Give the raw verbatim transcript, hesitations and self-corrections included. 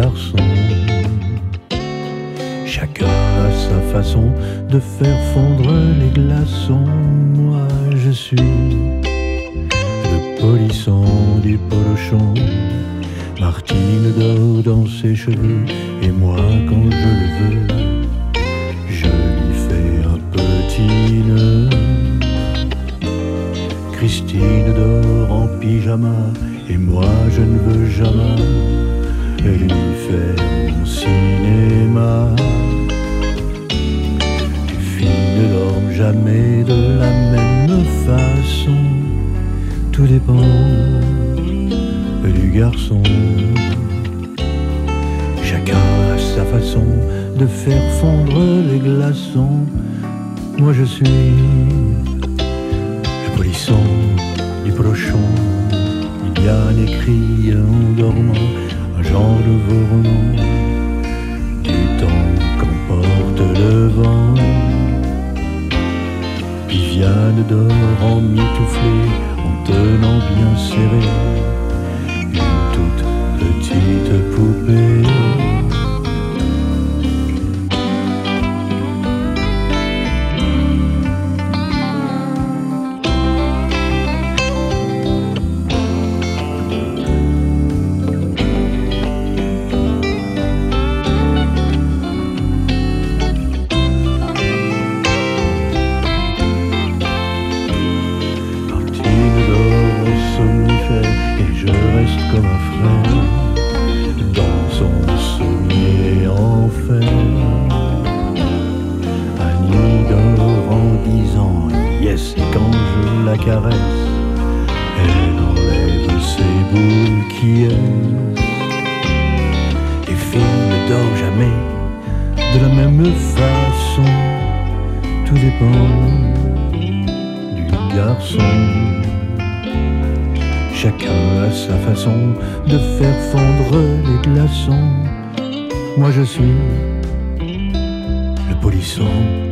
garçon. Chacun a sa façon de faire fondre les glaçons. Moi je suis le polisson du polochon. Martine dort dans ses cheveux, et moi quand je le veux, je lui fais un petit nœud. Christine dort en pyjama, et moi je ne veux jamais lui faire mon cinéma. Les filles ne dorment jamais de la même façon, tout dépend du garçon. Chacun a sa façon de faire fondre les glaçons. Moi je suis le polisson du polochon. Liliane écrit en dormant un genre de roman du temps qu'emporte le vent. Viviane dort en mitouflé, en tenant bien serré une toute petite poupée. Et je reste comme un frère dans son sommier enfer. Annie dort en disant yes, et quand je la caresse, elle enlève ses boules qui est. Les filles ne dorment jamais de la même façon, tout dépend du garçon. Chacun a sa façon de faire fondre les glaçons. Moi je suis le polisson